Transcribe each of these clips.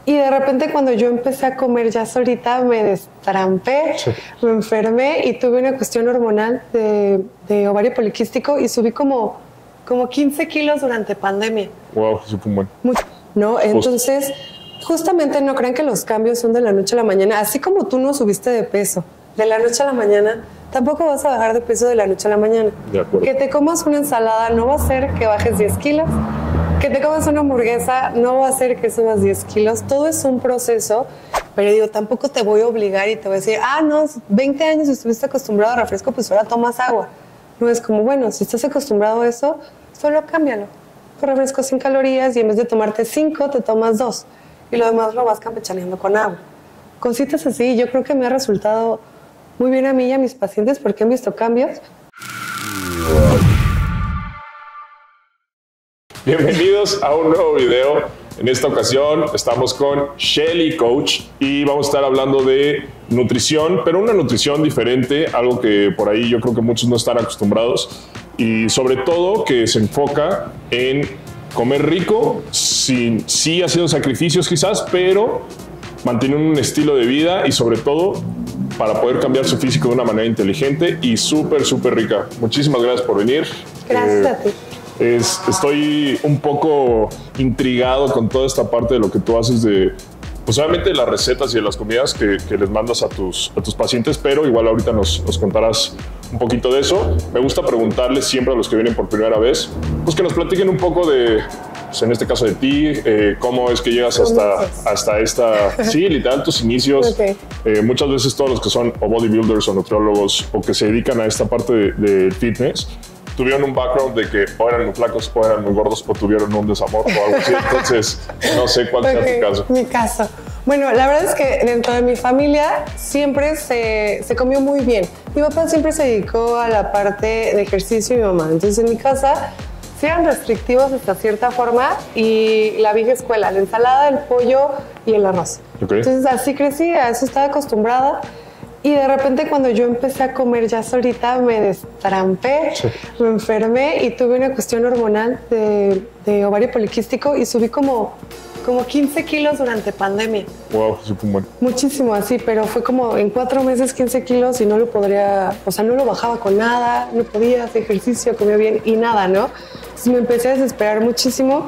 Y de repente cuando yo empecé a comer ya solita me destrampé, me enfermé y tuve una cuestión hormonal de ovario poliquístico y subí como 15 kilos durante pandemia. Wow, sí fue un buen. Mucho, ¿no? Entonces, justamente no crean que los cambios son de la noche a la mañana. Así como tú no subiste de peso de la noche a la mañana, tampoco vas a bajar de peso de la noche a la mañana. De acuerdo. Que te comas una ensalada no va a hacer que bajes 10 kilos. Que te comas una hamburguesa no va a hacer que subas 10 kilos. Todo es un proceso, pero digo, tampoco te voy a obligar y te voy a decir, no, 20 años estuviste acostumbrado a refresco, pues ahora tomas agua. No es como, bueno, si estás acostumbrado a eso, solo cámbialo. Un refresco sin calorías y en vez de tomarte 5, te tomas 2. Y lo demás lo vas campechaneando con agua. Cositas así, yo creo que me ha resultado muy bien a mí y a mis pacientes porque han visto cambios. Bienvenidos a un nuevo video. En esta ocasión estamos con Shelly Coach y vamos a estar hablando de nutrición, pero una nutrición diferente, algo que por ahí yo creo que muchos no están acostumbrados y sobre todo que se enfoca en comer rico, sí haciendo sacrificios quizás, pero manteniendo un estilo de vida y sobre todo para poder cambiar su físico de una manera inteligente y súper rica. Muchísimas gracias por venir. Gracias a ti. Estoy un poco intrigado con toda esta parte de lo que tú haces pues obviamente de las recetas y de las comidas que les mandas a tus pacientes, pero igual ahorita nos contarás un poquito de eso. Me gusta preguntarles siempre a los que vienen por primera vez, pues que nos platiquen un poco pues en este caso de ti, cómo es que llegas hasta esta, sí, literal, tus inicios. Okay. Muchas veces todos los que son o bodybuilders o nutriólogos o que se dedican a esta parte de fitness, tuvieron un background de que o eran muy flacos o eran muy gordos o tuvieron un desamor o algo así. Entonces, no sé cuál sea tu caso. Mi caso. Bueno, la verdad es que dentro de mi familia siempre se comió muy bien. Mi papá siempre se dedicó a la parte de ejercicio y mi mamá. Entonces, en mi casa sí eran restrictivos hasta cierta forma y la vieja escuela, la ensalada, el pollo y el arroz. Okay. Entonces, así crecí, a eso estaba acostumbrada. Y de repente cuando yo empecé a comer ya solita me destrampé, me enfermé y tuve una cuestión hormonal de ovario poliquístico y subí como 15 kilos durante pandemia. Wow, sí fue un buen. Muchísimo así, pero fue como en 4 meses 15 kilos y no lo podría, o sea, no lo bajaba con nada, no podía hacer ejercicio, comía bien y nada, ¿no? Entonces me empecé a desesperar muchísimo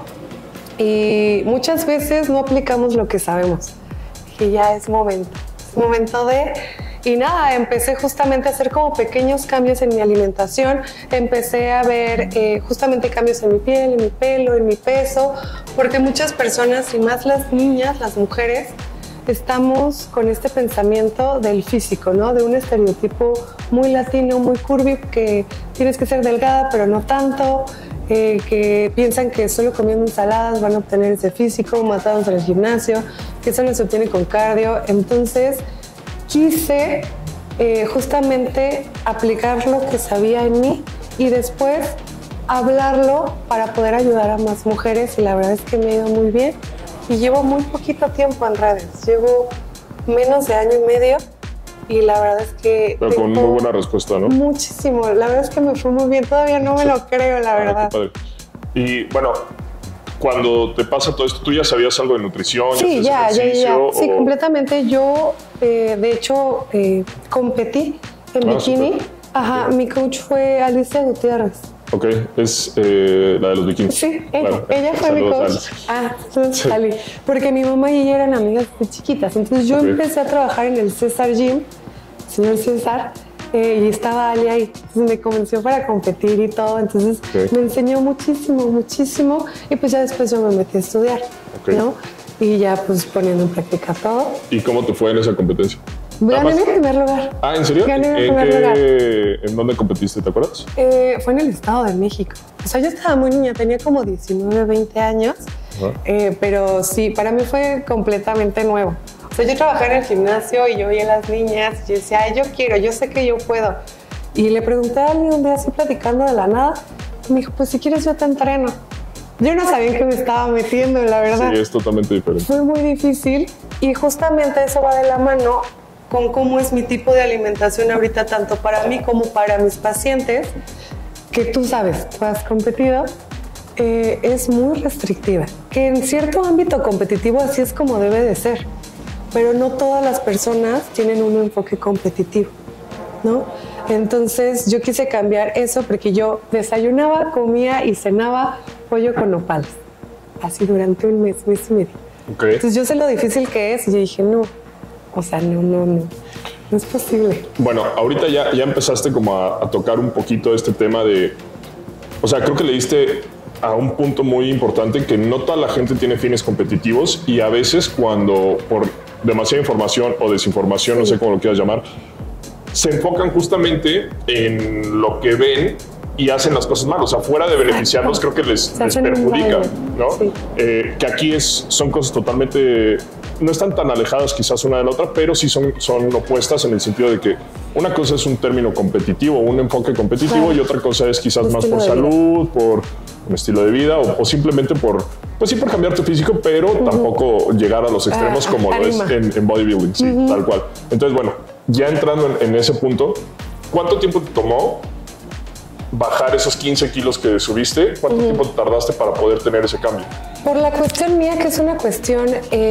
y muchas veces no aplicamos lo que sabemos. Dije, ya es momento de... Y nada, empecé justamente a hacer como pequeños cambios en mi alimentación, empecé a ver justamente cambios en mi piel, en mi pelo, en mi peso, porque muchas personas, y más las niñas, las mujeres, estamos con este pensamiento del físico, ¿no? De un estereotipo muy latino, muy curvy, que tienes que ser delgada, pero no tanto, que piensan que solo comiendo ensaladas van a obtener ese físico, matados en el gimnasio, que solo se obtiene con cardio. Entonces, quise justamente aplicar lo que sabía en mí y después hablarlo para poder ayudar a más mujeres y la verdad es que me ha ido muy bien y llevo muy poquito tiempo en redes, llevo menos de año y medio y la verdad es que... Pero con muy buena respuesta, ¿no? Muchísimo, la verdad es que me fue muy bien, todavía no me lo creo, la verdad. Qué padre. Y bueno, cuando te pasa todo esto, ¿tú ya sabías algo de nutrición? Sí, ya. Sí, completamente. Yo, de hecho, competí en bikini. Super. Ajá, mi coach fue Alicia Gutiérrez. Ok, es la de los bikinis. Sí, claro. ella fue mi coach. Sí. Ali. Porque mi mamá y ella eran amigas de chiquitas. Entonces yo empecé a trabajar en el César Gym, señor César, y estaba Ali ahí. Entonces me convenció para competir y todo. Entonces me enseñó muchísimo. Y pues ya después yo me metí a estudiar, ¿no? Y ya pues poniendo en práctica todo. ¿Y cómo te fue en esa competencia? Gané en primer lugar. Ah, ¿en serio? Gané en primer lugar. ¿En dónde competiste? ¿Te acuerdas? Fue en el Estado de México. O sea, yo estaba muy niña, tenía como 19, 20 años. Pero sí, para mí fue completamente nuevo. O sea, yo trabajaba en el gimnasio y yo veía a las niñas y yo decía, ay, yo quiero, yo sé que yo puedo. Y le pregunté a alguien un día así platicando de la nada. Y me dijo, pues si quieres yo te entreno. Yo no sabía en qué me estaba metiendo, la verdad. Sí, es totalmente diferente. Fue muy difícil y justamente eso va de la mano con cómo es mi tipo de alimentación ahorita, tanto para mí como para mis pacientes, que tú sabes, tú has competido, es muy restrictiva. que en cierto ámbito competitivo así es como debe de ser, pero no todas las personas tienen un enfoque competitivo, ¿no? Entonces yo quise cambiar eso porque yo desayunaba, comía y cenaba pollo con nopales, así durante un mes y medio. Okay. Entonces yo sé lo difícil que es y yo dije, no, o sea, no es posible. Bueno, ahorita ya empezaste como a tocar un poquito este tema de, o sea, creo que le diste a un punto muy importante que no toda la gente tiene fines competitivos y a veces cuando por demasiada información o desinformación, no sé cómo lo quieras llamar, se enfocan justamente en lo que ven y hacen las cosas mal. O sea, fuera de beneficiarlos, creo que les perjudica, ¿no? Sí. Que aquí son cosas totalmente, no están tan alejadas quizás una de la otra, pero sí son opuestas en el sentido de que una cosa es un término competitivo, un enfoque competitivo, y otra cosa es quizás más por salud, por un estilo de vida o simplemente por cambiar tu físico, pero tampoco llegar a los extremos como lo es en bodybuilding, sí, tal cual. Entonces, bueno, ya entrando en ese punto, ¿cuánto tiempo te tomó bajar esos 15 kilos que subiste? ¿Cuánto tiempo te tardaste para poder tener ese cambio? Por la cuestión mía, que es una cuestión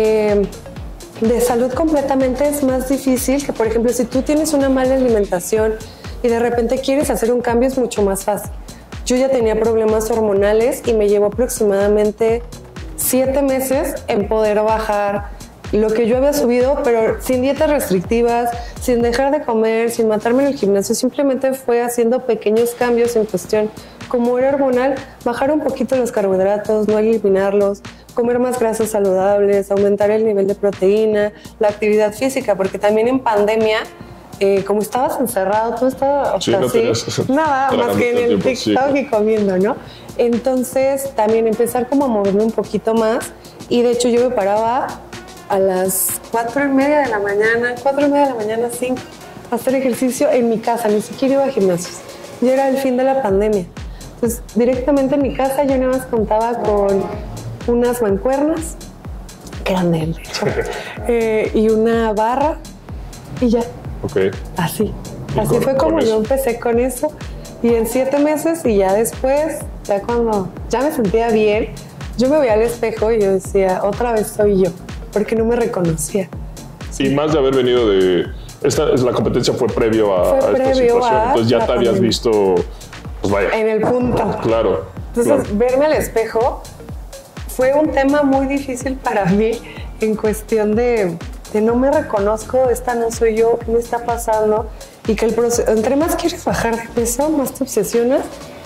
de salud completamente, es más difícil que, por ejemplo, si tú tienes una mala alimentación y de repente quieres hacer un cambio, es mucho más fácil. Yo ya tenía problemas hormonales y me llevó aproximadamente 7 meses en poder bajar lo que yo había subido, pero sin dietas restrictivas, sin dejar de comer, sin matarme en el gimnasio. Simplemente fue haciendo pequeños cambios en cuestión, como era hormonal, bajar un poquito los carbohidratos, no eliminarlos, comer más grasas saludables, aumentar el nivel de proteína, la actividad física, porque también en pandemia, como estabas encerrado, tú estabas nada más que en el TikTok y comiendo, ¿no? Entonces también empezar como a moverme un poquito más, y de hecho yo me paraba a las 4:30 de la mañana, 5, a hacer ejercicio en mi casa, ni siquiera iba a gimnasios. Ya era el fin de la pandemia. Entonces, directamente en mi casa yo nada más contaba con unas mancuernas, que eran de él, de hecho, y una barra, y ya. Okay. Así fue como yo empecé con eso. Y en 7 meses, y ya después, ya cuando ya me sentía bien, yo me veía al espejo y yo decía, otra vez soy yo, porque no me reconocía. Sí. Y más de haber venido de... la competencia fue previo a esta situación, entonces ya te habías visto, pues vaya. En el punto. Claro. Entonces, verme al espejo fue un tema muy difícil para mí en cuestión de no me reconozco, esta no soy yo, ¿qué me está pasando? Y que el proceso, entre más quieres bajar de peso, más te obsesionas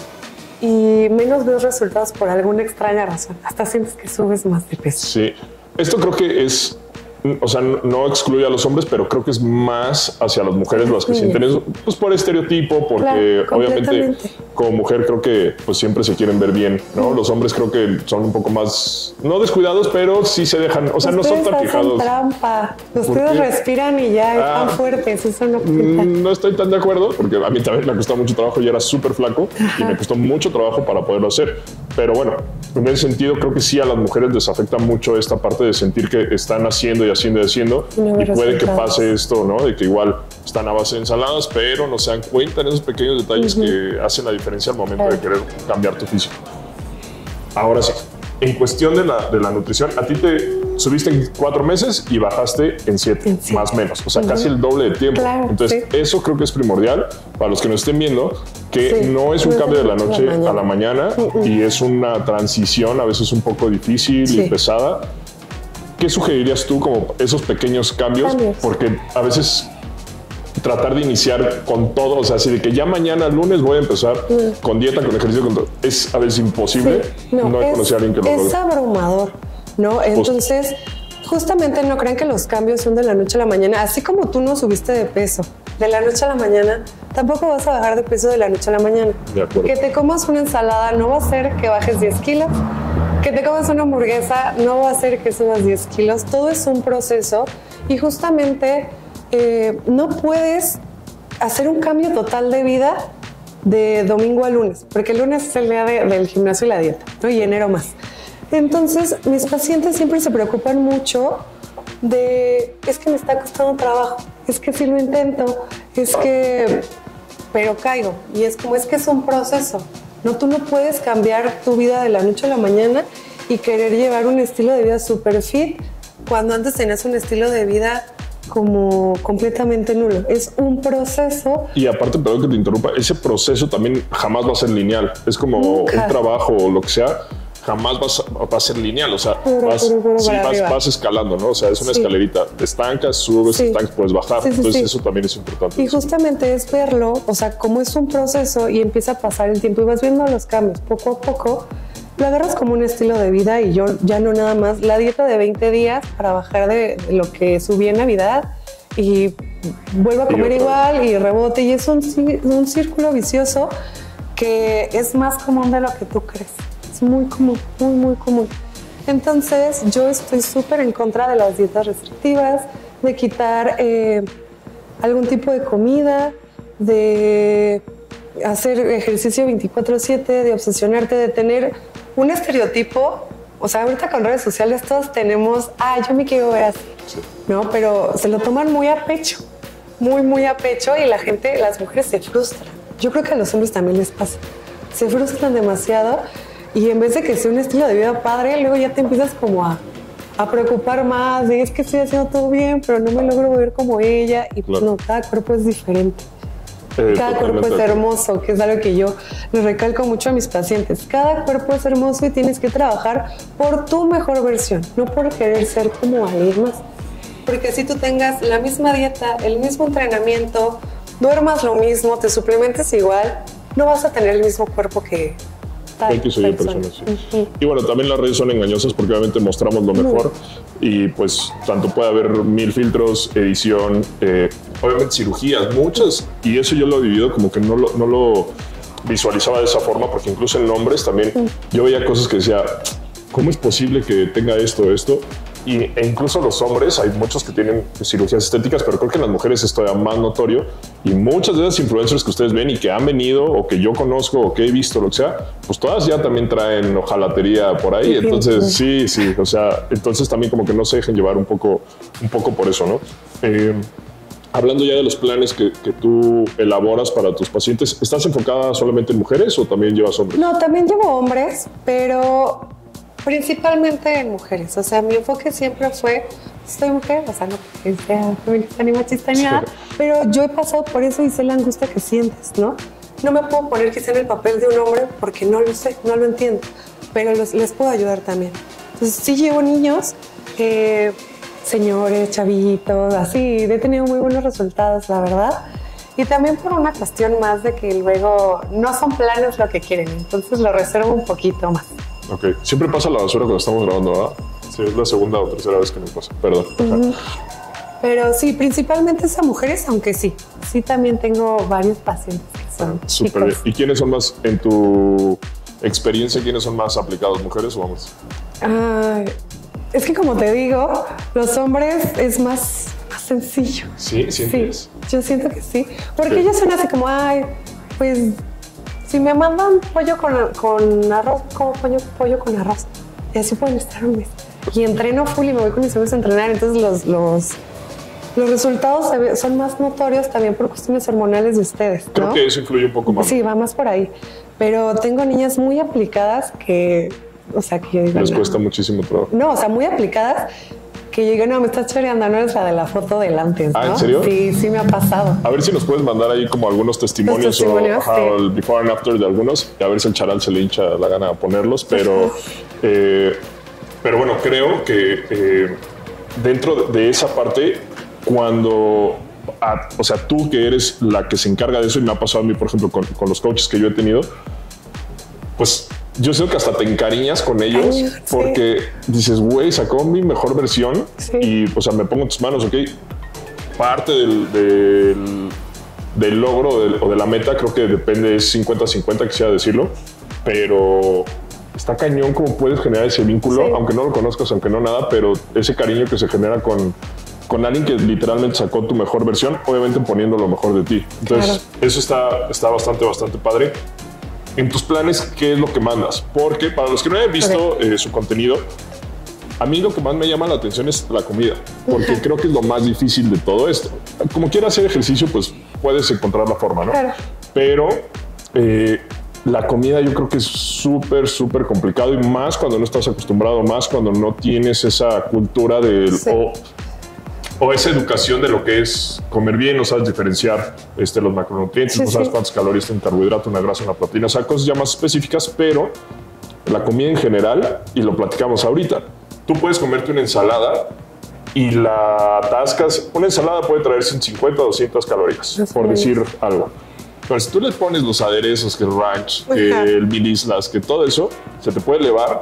y menos ves resultados por alguna extraña razón. Hasta sientes que subes más de peso. Sí, esto creo que es, o sea, no excluye a los hombres, pero creo que es más hacia las mujeres las que sienten eso, pues por estereotipo, porque claro, obviamente como mujer creo que pues siempre se quieren ver bien, ¿no? Los hombres creo que son un poco más, no descuidados, pero sí se dejan, o sea, no son tan fijados. Trampa. Ustedes respiran y ya están fuertes, eso no cuenta. No estoy tan de acuerdo, porque a mí también me costó mucho trabajo, yo era súper flaco y me costó mucho trabajo para poderlo hacer, pero bueno, en ese sentido creo que sí a las mujeres les afecta mucho esta parte de sentir que están haciendo y puede que pase esto, ¿no? De que igual están a base de ensaladas, pero no se dan cuenta en esos pequeños detalles que hacen la diferencia al momento de querer cambiar tu físico. Ahora sí, en cuestión de la nutrición, a ti te subiste en 4 meses y bajaste en 7, más o menos, o sea, casi el doble de tiempo. Claro, entonces, eso creo que es primordial para los que nos estén viendo, que no es un cambio de la noche a la mañana y es una transición a veces un poco difícil y pesada. ¿Qué sugerirías tú como esos pequeños cambios? Porque a veces tratar de iniciar con todo, o sea, así de que ya mañana lunes voy a empezar con dieta, con ejercicio, con todo, es a veces imposible. No he conocido a alguien que lo logre. Es abrumador, ¿no? Entonces, justamente no crean que los cambios son de la noche a la mañana. Así como tú no subiste de peso de la noche a la mañana, tampoco vas a bajar de peso de la noche a la mañana. De acuerdo. Que te comas una ensalada no va a hacer que bajes 10 kilos. Que te comas una hamburguesa no va a hacer que subas 10 kilos. Todo es un proceso y justamente no puedes hacer un cambio total de vida de domingo a lunes, porque el lunes es el día del gimnasio y la dieta, ¿no? Y enero más. Entonces, mis pacientes siempre se preocupan mucho es que me está costando trabajo, es que si lo intento, pero caigo. Y es como, es que es un proceso. No, tú no puedes cambiar tu vida de la noche a la mañana y querer llevar un estilo de vida súper fit cuando antes tenías un estilo de vida como completamente nulo. Es un proceso. Y aparte, perdón que te interrumpa, ese proceso también jamás va a ser lineal. Es como Nunca. un trabajo o lo que sea, jamás va a ser lineal. O sea, vas escalando, ¿no? O sea, es una escalerita. Te estancas, subes, te estancas, puedes bajar. Entonces eso también es importante. Y justamente es verlo, o sea, como es un proceso y empieza a pasar el tiempo y vas viendo los cambios poco a poco. Lo agarras como un estilo de vida y yo ya no nada más la dieta de 20 días para bajar de lo que subí en Navidad y vuelvo a comer igual y rebote, y es un círculo vicioso que es más común de lo que tú crees. Es muy común, muy común. Entonces yo estoy súper en contra de las dietas restrictivas, de quitar algún tipo de comida, de hacer ejercicio 24/7, de obsesionarte, de tener un estereotipo. O sea, ahorita con redes sociales todos tenemos, yo me quiero ver así, ¿no? Pero se lo toman muy a pecho, muy a pecho, y la gente, las mujeres se frustran. Yo creo que a los hombres también les pasa. Se frustran demasiado y en vez de que sea un estilo de vida padre, luego ya te empiezas como a preocupar más de es que estoy haciendo todo bien, pero no me logro ver como ella. Y pues no, cada cuerpo es diferente. Cada cuerpo es hermoso, que es algo que yo les recalco mucho a mis pacientes. Cada cuerpo es hermoso y tienes que trabajar por tu mejor versión, no por querer ser como alguien más. Porque si tú tengas la misma dieta, el mismo entrenamiento, duermas lo mismo, te suplementes igual, no vas a tener el mismo cuerpo que tal persona. Sí. Y bueno, también las redes son engañosas porque obviamente mostramos lo mejor y pues tanto puede haber 1000 filtros, edición, obviamente cirugías, muchas, y eso yo lo he vivido como que no lo visualizaba de esa forma, porque incluso en hombres también yo veía cosas que decía, ¿cómo es posible que tenga esto? E incluso los hombres, hay muchos que tienen cirugías estéticas, pero creo que en las mujeres esto es más notorio, y muchas de esas influencers que ustedes ven y que han venido o que yo conozco o que he visto, lo que sea, pues todas ya también traen hojalatería por ahí. Entonces sí, o sea, entonces también como que no se dejen llevar un poco por eso, ¿no? Hablando ya de los planes que tú elaboras para tus pacientes, ¿estás enfocada solamente en mujeres o también llevas hombres? No, también llevo hombres, pero principalmente en mujeres. O sea, mi enfoque siempre fue, soy mujer, o sea, no porque sea feminista ni machista ni nada, pero yo he pasado por eso y sé la angustia que sientes, ¿no? No me puedo poner quizá en el papel de un hombre porque no lo sé, no lo entiendo, pero les puedo ayudar también. Entonces sí llevo niños, señores, chavitos, así, he tenido muy buenos resultados, la verdad. Y también por una cuestión más de que luego no son planes lo que quieren, entonces lo reservo un poquito más. Ok, siempre pasa la basura cuando estamos grabando, ¿verdad? Sí, es la segunda o tercera vez que me pasa, perdón. Pero sí, principalmente es a mujeres, aunque sí también tengo varios pacientes que son súper bien. ¿Y quiénes son más, en tu experiencia, quiénes son más aplicados, mujeres o hombres? Es que como te digo, los hombres es más sencillo. Sí, es. Yo siento que sí, porque ellos son así como, pues si me mandan pollo con arroz, como pollo con arroz, y así pueden estar un mes. Y entreno full y me voy con mis amigos a entrenar, entonces los resultados son más notorios también por cuestiones hormonales de ustedes, ¿no? Creo que eso influye un poco más. Sí, va más por ahí. Pero tengo niñas muy aplicadas que, o sea, que yo digo, les cuesta muchísimo trabajo. No, o sea, muy aplicadas que yo digo, no, me estás choreando, no eres la de la foto del antes, ¿no? ¿En serio? Sí me ha pasado. A ver si nos puedes mandar ahí como algunos testimonios o el before and after de algunos, y a ver si el charal se le hincha la gana a ponerlos, pero bueno, creo que dentro de esa parte, cuando, o sea, tú que eres la que se encarga de eso, y me ha pasado a mí, por ejemplo, con los coaches que yo he tenido, pues yo sé que hasta te encariñas con ellos porque dices, güey, sacó mi mejor versión y, o sea, me pongo en tus manos, ok. Parte del logro o de la meta creo que depende, es 50-50, quisiera decirlo, pero está cañón cómo puedes generar ese vínculo, aunque no lo conozcas, aunque no nada, pero ese cariño que se genera con alguien que literalmente sacó tu mejor versión, obviamente poniendo lo mejor de ti. Entonces, eso está bastante padre. En tus planes, ¿qué es lo que mandas? Porque para los que no hayan visto su contenido, a mí lo que más me llama la atención es la comida, porque creo que es lo más difícil de todo esto. Como quieras hacer ejercicio, pues puedes encontrar la forma, ¿no? Claro. Pero la comida yo creo que es súper, súper complicado y más cuando no estás acostumbrado, más cuando no tienes esa cultura del... Sí. O esa educación de lo que es comer bien, no sabes diferenciar los macronutrientes, Sí, no sabes sí. cuántas calorías tiene un carbohidrato, una grasa, una proteína, o sea, cosas ya más específicas, pero la comida en general, y lo platicamos ahorita, tú puedes comerte una ensalada y la atascas. Una ensalada puede traer 150 o 200 calorías, Así por es. decir algo. Pero si tú le pones los aderezos, que el ranch, que Ajá. el Mil Islas, que todo eso, se te puede elevar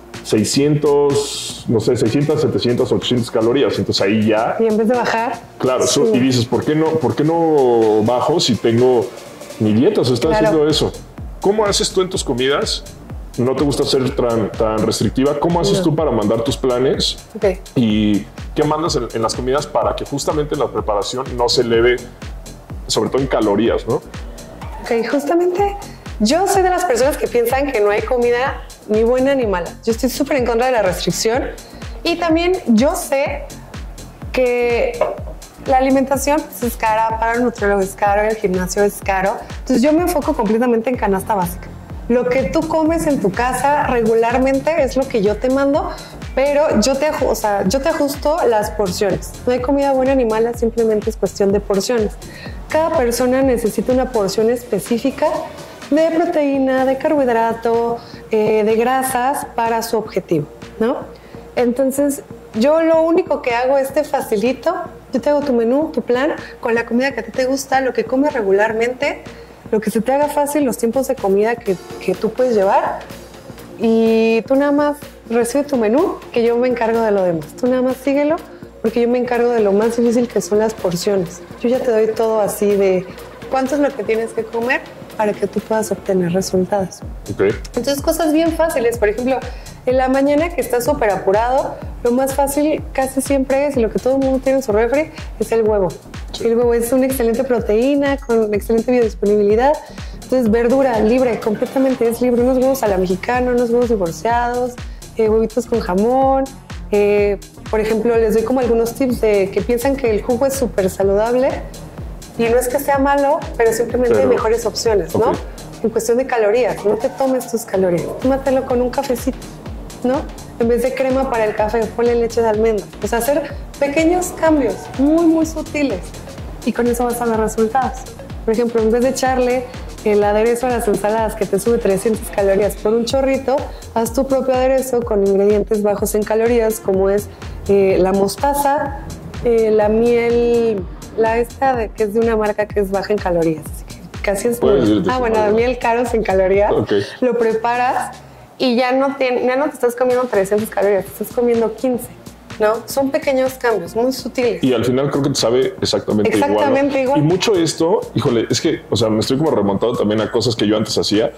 600, no sé, 600, 700, 800 calorías. Entonces ahí ya, Y en vez de bajar, claro, sí. y dices, ¿por qué no bajo si tengo mi dieta? O sea, está Claro. haciendo eso. ¿Cómo haces tú en tus comidas? ¿No te gusta ser tan restrictiva? ¿Cómo haces No. tú para mandar tus planes? Ok. ¿Y qué mandas en las comidas para que justamente en la preparación no se eleve, sobre todo en calorías, ¿no? Ok, justamente yo soy de las personas que piensan que no hay comida ni buena ni mala. Yo estoy súper en contra de la restricción y también yo sé que la alimentación pues, es cara, para el nutriólogo es caro, el gimnasio es caro. Entonces yo me enfoco completamente en canasta básica. Lo que tú comes en tu casa regularmente es lo que yo te mando, pero yo te ajusto las porciones. No hay comida buena ni mala, simplemente es cuestión de porciones. Cada persona necesita una porción específica de proteína, de carbohidrato, de grasas para su objetivo, ¿no? Entonces, yo lo único que hago es te facilito, yo te hago tu menú, tu plan, con la comida que a ti te gusta, lo que comes regularmente, lo que se te haga fácil, los tiempos de comida que tú puedes llevar, y tú nada más recibe tu menú, que yo me encargo de lo demás. Tú nada más síguelo, porque yo me encargo de lo más difícil que son las porciones. Yo ya te doy todo así de cuánto es lo que tienes que comer para que tú puedas obtener resultados. Okay. Entonces, cosas bien fáciles. Por ejemplo, en la mañana que estás súper apurado, lo más fácil casi siempre es, y lo que todo el mundo tiene en su refri, es el huevo. Sí. El huevo es una excelente proteína con excelente biodisponibilidad. Entonces, verdura libre, completamente es libre. Unos huevos a la mexicana, unos huevos divorciados, huevitos con jamón. Por ejemplo, les doy como algunos tips de que piensan que el jugo es súper saludable. Y no es que sea malo, pero simplemente hay mejores opciones, ¿no? Ok. En cuestión de calorías, no te tomes tus calorías, tómatelo con un cafecito, ¿no? En vez de crema para el café, ponle leche de almendra. O sea, hacer pequeños cambios muy, muy sutiles y con eso vas a ver resultados. Por ejemplo, en vez de echarle el aderezo a las ensaladas que te sube 300 calorías por un chorrito, haz tu propio aderezo con ingredientes bajos en calorías, como es la mostaza, la miel, que es de una marca que es baja en calorías. Así que casi es Puedes bueno. decirte Ah, si bueno, no. la miel caros en calorías. Ok. Lo preparas y ya no te estás comiendo 300 calorías, te estás comiendo 15, ¿no? Son pequeños cambios, muy sutiles. Y al final creo que te sabe exactamente igual. Exactamente igual. Y mucho esto, híjole, es que, o sea, me estoy como remontando también a cosas que yo antes hacía.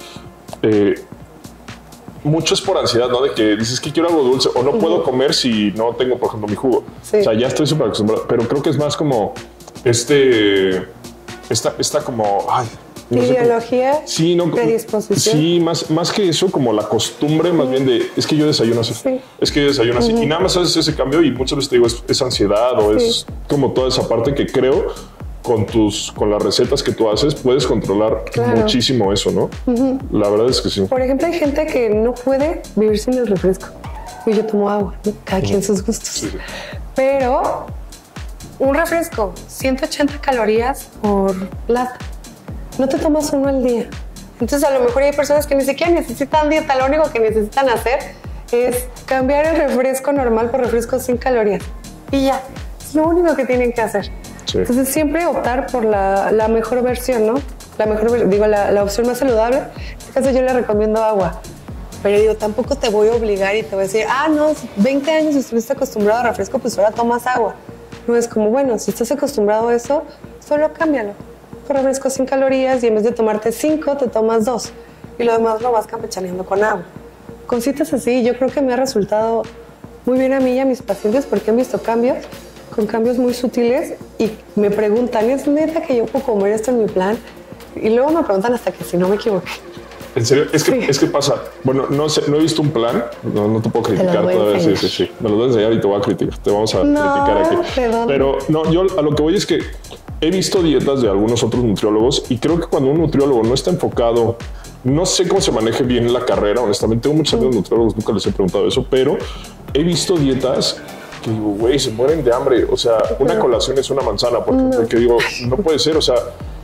Mucho es por ansiedad, ¿no? De que dices que quiero algo dulce o no puedo comer si no tengo, por ejemplo, mi jugo. Sí. O sea, ya estoy súper acostumbrado, pero creo que es más como esta como, ay, no sé cómo- Ideología, Sí, no, predisposición. sí, más que eso, como la costumbre, más bien de, es que yo desayuno así, Sí. es que yo desayuno así, y nada más haces ese cambio y muchas veces te digo, es ansiedad o Sí. es como toda esa parte que creo con las recetas que tú haces puedes controlar Claro. muchísimo eso, ¿no? La verdad es que sí. Por ejemplo, hay gente que no puede vivir sin el refresco. Y yo tomo agua, ¿no? Cada quien sus gustos. Sí, sí. Pero un refresco, 180 calorías por lata. No te tomas uno al día. Entonces, a lo mejor hay personas que ni siquiera necesitan dieta. Lo único que necesitan hacer es cambiar el refresco normal por refresco sin calorías. Y ya, es lo único que tienen que hacer. Sí. Entonces, siempre optar por la mejor versión, ¿no? La opción más saludable. En este caso, yo le recomiendo agua. Pero digo, tampoco te voy a obligar y te voy a decir, no, 20 años estuviste acostumbrado a refresco, pues ahora tomas agua. No es como, bueno, si estás acostumbrado a eso, solo cámbialo. Por refresco sin calorías y en vez de tomarte 5, te tomas 2. Y lo demás lo vas campechaneando con agua. Cositas así, yo creo que me ha resultado muy bien a mí y a mis pacientes porque han visto cambios, con cambios muy sutiles y me preguntan, ¿es neta que yo puedo comer esto en mi plan? Y luego me preguntan hasta que si no me equivoqué. En serio, es que, Sí. es que pasa. Bueno, no sé, no he visto un plan. No te puedo criticar voy a todavía. Sí, enseñar. sí. Me lo voy a enseñar y te voy a criticar. Te vamos a No, criticar aquí. perdón. Pero no, yo a lo que voy es que he visto dietas de algunos otros nutriólogos y creo que cuando un nutriólogo no está enfocado no sé cómo se maneje bien la carrera, honestamente. Tengo muchos amigos nutriólogos, nunca les he preguntado eso, pero he visto dietas que digo, güey, se mueren de hambre. O sea, una colación es una manzana, porque que digo, no puede ser, o sea,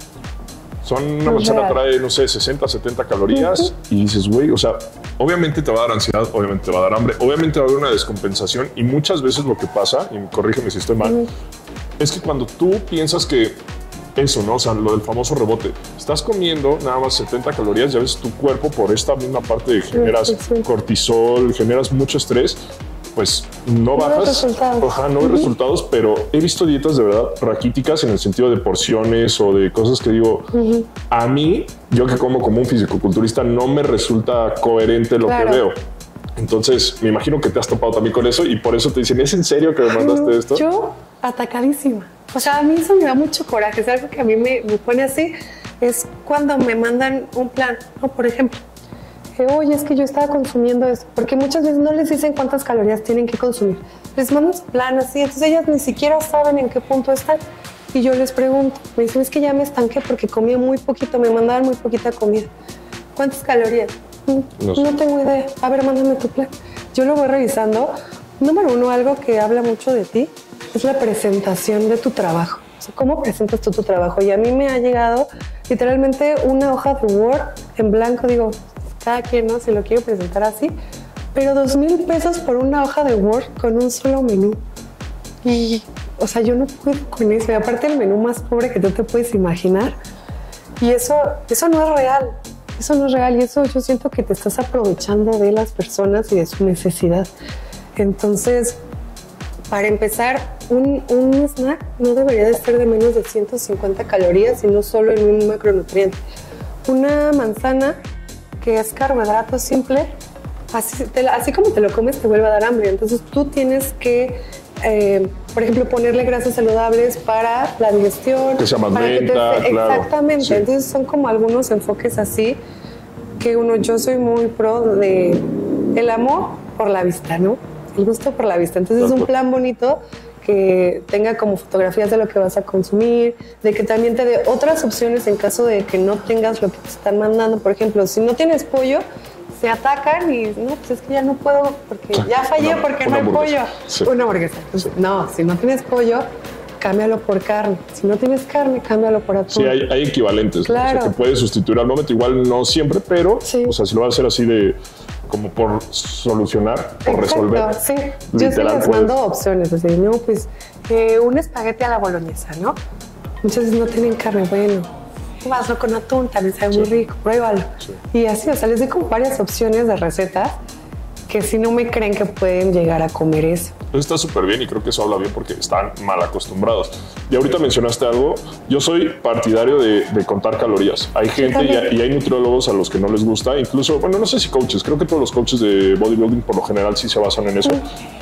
una manzana trae, no sé, 60, 70 calorías y dices, güey, o sea, obviamente te va a dar ansiedad, obviamente te va a dar hambre, obviamente va a haber una descompensación y muchas veces lo que pasa, y corrígeme si estoy mal, es que cuando tú piensas que eso, ¿no? O sea, lo del famoso rebote. Estás comiendo nada más 70 calorías, ya ves tu cuerpo por esta misma parte generas cortisol, generas mucho estrés, pues no bajas, no hay resultados, pero he visto dietas de verdad raquíticas en el sentido de porciones o de cosas que digo, a mí, yo que como un fisicoculturista, no me resulta coherente lo que veo. Entonces, me imagino que te has topado también con eso y por eso te dicen, ¿es en serio que me mandaste esto? Yo, atacadísima. O sea, a mí eso me da mucho coraje. Es algo que a mí me pone así. Es cuando me mandan un plan, ¿no? Por ejemplo, oye, es que yo estaba consumiendo esto. Porque muchas veces no les dicen cuántas calorías tienen que consumir. Les mandan un plan así. Entonces ellas ni siquiera saben en qué punto están. Y yo les pregunto. Me dicen, es que ya me estanqué porque comía muy poquito. Me mandaban muy poquita comida. ¿Cuántas calorías? No tengo idea. A ver, mándame tu plan. Yo lo voy revisando. Número uno, algo que habla mucho de ti es la presentación de tu trabajo. O sea, ¿cómo presentas tú tu trabajo? Y a mí me ha llegado literalmente una hoja de Word en blanco. Digo, cada quien, ¿no? Si lo quiero presentar así. Pero 2,000 pesos por una hoja de Word con un solo menú. Y, o sea, yo no puedo con eso. Y aparte el menú más pobre que tú te puedes imaginar. Y eso no es real. Eso no es real y eso yo siento que te estás aprovechando de las personas y de su necesidad. Entonces, para empezar, un snack no debería de ser de menos de 150 calorías y no solo en un macronutriente. Una manzana, que es carbohidrato simple, así como te lo comes te vuelve a dar hambre. Entonces tú tienes que, por ejemplo, ponerle grasas saludables para la digestión. Que sea más lenta, claro. Exactamente. Sí. Entonces son como algunos enfoques así que yo soy muy pro de el amor por la vista, ¿no? El gusto por la vista. Entonces es un plan bonito que tenga como fotografías de lo que vas a consumir, de que también te dé otras opciones en caso de que no tengas lo que te están mandando. Por ejemplo, si no tienes pollo, se atacan y no, pues es que ya no puedo porque ya fallé porque no hay pollo. Sí. Una hamburguesa. Entonces, no, si no tienes pollo, cámbialo por carne. Si no tienes carne, cámbialo por atún. Sí, hay equivalentes. Claro. ¿No? O sea, que puedes sustituir al momento, igual no siempre, pero o sea, si lo vas a hacer así de como por solucionar, por resolver. Sí, yo sí les mando opciones. Así, no, pues un espagueti a la boloñesa, ¿no? Muchas veces no tienen carne, bueno, hazlo con atún, también sabe muy rico, pruébalo. Sí. Y así, o sea, les doy como varias opciones de recetas que si no me creen que pueden llegar a comer eso. Eso está súper bien y creo que eso habla bien porque están mal acostumbrados. Y ahorita mencionaste algo, yo soy partidario de contar calorías. Hay gente y hay nutriólogos a los que no les gusta, incluso, bueno, no sé si coaches, creo que todos los coaches de bodybuilding por lo general sí se basan en eso.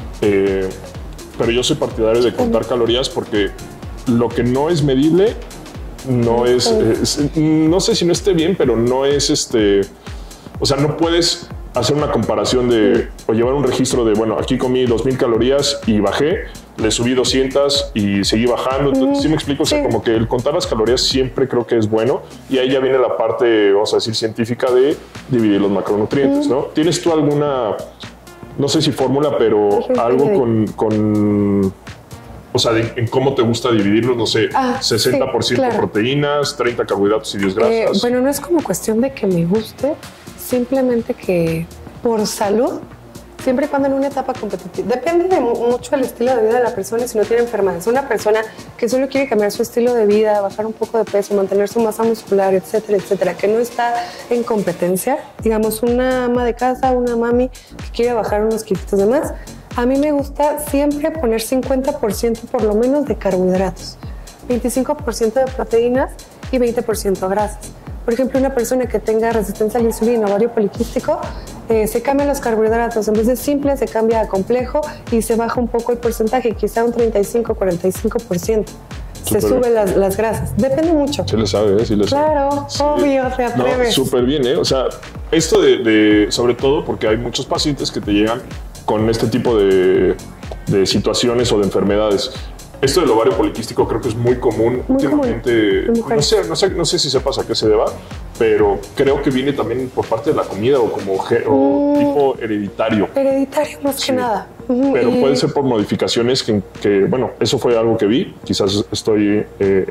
Pero yo soy partidario de contar calorías porque lo que no es medible no es no sé si no esté bien, pero no es o sea, no puedes hacer una comparación o llevar un registro de, bueno, aquí comí 2,000 calorías y bajé, le subí 200 y seguí bajando. Entonces, ¿sí me explico? O sea, como que el contar las calorías siempre creo que es bueno y ahí ya viene la parte, vamos a decir, científica de dividir los macronutrientes, ¿no? ¿Tienes tú alguna, no sé si fórmula, pero algo con o sea, en cómo te gusta dividirlos, no sé, 60% proteínas, 30 carbohidratos y 10 grasas? Bueno, no es como cuestión de que me guste, simplemente que por salud, siempre y cuando en una etapa competitiva, depende de mucho del estilo de vida de la persona y si no tiene enfermedades. Una persona que solo quiere cambiar su estilo de vida, bajar un poco de peso, mantener su masa muscular, etcétera, etcétera, que no está en competencia, digamos una ama de casa, una mami que quiere bajar unos kilitos de más, a mí me gusta siempre poner 50% por lo menos de carbohidratos, 25% de proteínas y 20% grasas. Por ejemplo, una persona que tenga resistencia a la insulina, ovario poliquístico, se cambian los carbohidratos. En vez de simple, se cambia a complejo y se baja un poco el porcentaje, quizá un 35-45%. Se suben las grasas. Depende mucho. Sí le sabe, sí le sabe. Claro, sí. Obvio, te atreves. No, súper bien, ¿eh? O sea, esto sobre todo porque hay muchos pacientes que te llegan con este tipo de situaciones o de enfermedades. Esto del ovario poliquístico creo que es muy común últimamente. No sé si sepas a qué se deba, pero creo que viene también por parte de la comida o como o tipo hereditario. Hereditario más que nada. Pero puede ser por modificaciones que, bueno, eso fue algo que vi, quizás estoy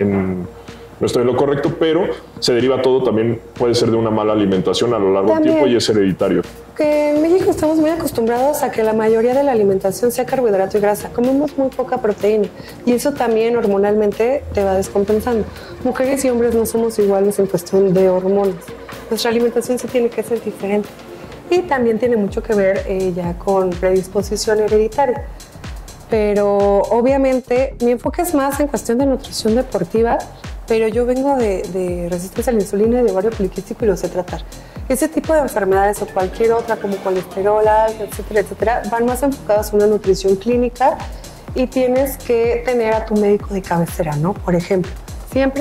no estoy en lo correcto, pero se deriva todo también, puede ser de una mala alimentación a lo largo del tiempo y es hereditario. Que en México estamos muy acostumbrados a que la mayoría de la alimentación sea carbohidrato y grasa. Comemos muy poca proteína y eso también hormonalmente te va descompensando. Mujeres y hombres no somos iguales en cuestión de hormonas. Nuestra alimentación sí tiene que ser diferente. Y también tiene mucho que ver ya con predisposición hereditaria. Pero obviamente mi enfoque es más en cuestión de nutrición deportiva, pero yo vengo de resistencia a la insulina y de ovario poliquístico y lo sé tratar. Ese tipo de enfermedades o cualquier otra como colesterol, etcétera, etcétera, van más enfocadas a una nutrición clínica y tienes que tener a tu médico de cabecera, ¿no? Por ejemplo, siempre,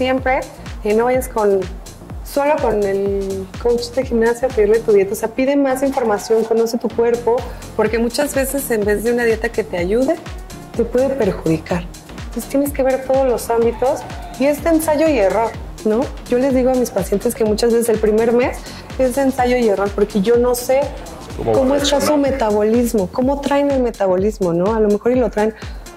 no vayas solo con el coach de gimnasia a pedirle tu dieta. O sea, pide más información, conoce tu cuerpo, porque muchas veces en vez de una dieta que te ayude, te puede perjudicar. Entonces tienes que ver todos los ámbitos y es de ensayo y error, ¿no? Yo les digo a mis pacientes que muchas veces el primer mes es de ensayo y error porque yo no sé cómo está su metabolismo, cómo traen el metabolismo, ¿no? A lo mejor y lo traen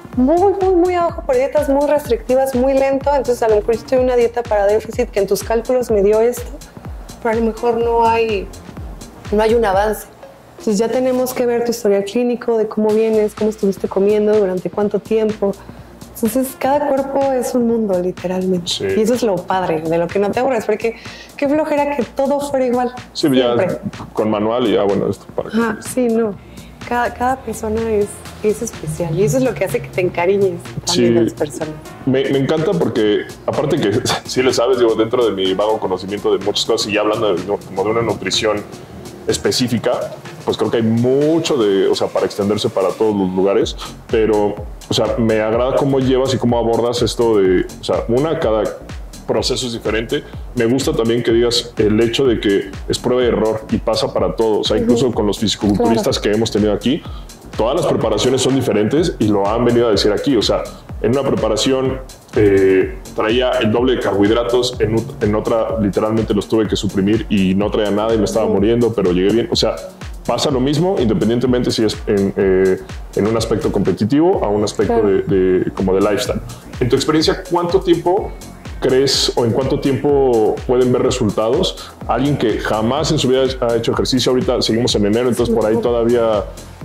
muy abajo por dietas muy restrictivas, muy lento, entonces a lo mejor estoy en una dieta para déficit que en tus cálculos me dio esto, pero a lo mejor no hay un avance. Entonces ya tenemos que ver tu historial clínico, de cómo vienes, cómo estuviste comiendo, durante cuánto tiempo. Entonces, cada cuerpo es un mundo, literalmente. Sí. Y eso es lo padre, de lo que no te aburres, porque qué flojera que todo fuera igual. Sí, siempre. Ya con manual y ya, bueno, esto para que... Sí, no. Cada persona es especial y eso es lo que hace que te encariñes también a las personas. Me encanta porque, aparte que sí le sabes, digo, dentro de mi vago conocimiento de muchas cosas y ya hablando como de una nutrición específica, pues creo que hay mucho para extenderse para todos los lugares, pero, me agrada cómo llevas y cómo abordas esto de, cada proceso es diferente. Me gusta también que digas el hecho de que es prueba y error y pasa para todos, incluso con los fisiculturistas que hemos tenido aquí, todas las preparaciones son diferentes y lo han venido a decir aquí, en una preparación traía el doble de carbohidratos, en otra literalmente los tuve que suprimir y no traía nada y me estaba muriendo, pero llegué bien. Pasa lo mismo independientemente si es en un aspecto competitivo a un aspecto como de lifestyle. En tu experiencia, ¿cuánto tiempo crees o en cuánto tiempo pueden ver resultados? Alguien que jamás en su vida ha hecho ejercicio, ahorita seguimos en enero, entonces por ahí todavía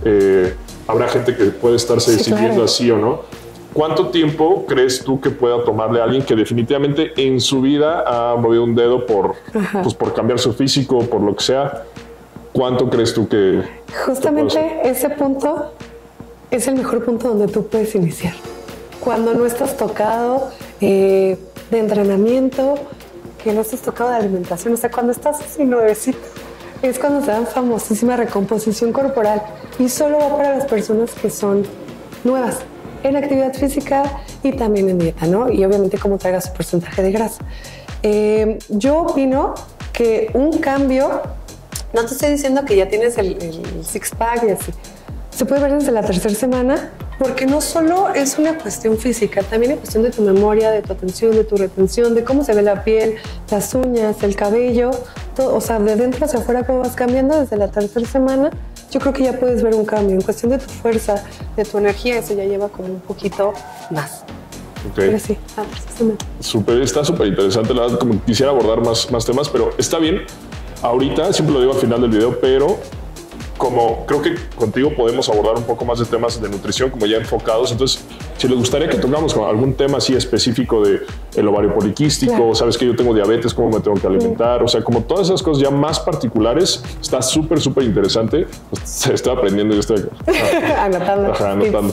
habrá gente que puede estarse decidiendo así o no. ¿Cuánto tiempo crees tú que pueda tomarle a alguien que definitivamente en su vida ha movido un dedo por cambiar su físico, por lo que sea? ¿Cuánto crees tú que...? Justamente ese punto es el mejor punto donde tú puedes iniciar. Cuando no estás tocado de entrenamiento, que no estás tocado de alimentación, cuando estás así nuevecito, es cuando se dan famosísima recomposición corporal y solo va para las personas que son nuevas en actividad física y también en dieta, ¿no? Y obviamente cómo traigas su porcentaje de grasa. Yo opino que un cambio, no te estoy diciendo que ya tienes el six-pack y así, se puede ver desde la tercera semana, porque no solo es una cuestión física, también es cuestión de tu memoria, de tu atención, de tu retención, de cómo se ve la piel, las uñas, el cabello, todo, de dentro hacia afuera, cómo vas cambiando desde la tercera semana. Yo creo que ya puedes ver un cambio. En cuestión de tu fuerza, de tu energía, eso ya lleva como un poquito más. Okay. Pero sí, está súper interesante. La verdad, como quisiera abordar más temas, pero está bien. Ahorita, siempre lo digo al final del video, pero como creo que contigo podemos abordar un poco más de temas de nutrición, como ya enfocados. Entonces, si les gustaría que tocamos con algún tema así específico de el ovario poliquístico, sabes que yo tengo diabetes, cómo me tengo que alimentar, como todas esas cosas ya más particulares, está súper interesante. Se está aprendiendo, yo estoy anotando.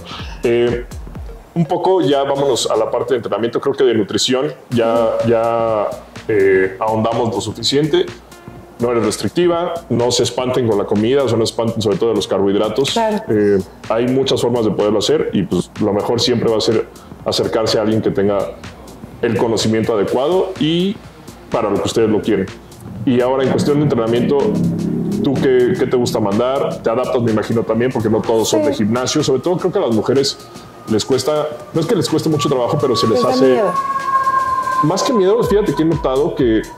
Un poco ya vámonos a la parte de entrenamiento. Creo que de nutrición ya ahondamos lo suficiente. No eres restrictiva, no se espanten con la comida, no espanten sobre todo de los carbohidratos. Claro. Hay muchas formas de poderlo hacer y pues lo mejor siempre va a ser acercarse a alguien que tenga el conocimiento adecuado y para lo que ustedes lo quieren. Y ahora en cuestión de entrenamiento, ¿tú qué te gusta mandar? ¿Te adaptas, me imagino, también? Porque no todos son de gimnasio. Sobre todo creo que a las mujeres les cuesta, no es que les cueste mucho trabajo, pero se les hace... Miedo. Más que miedo, fíjate que he notado que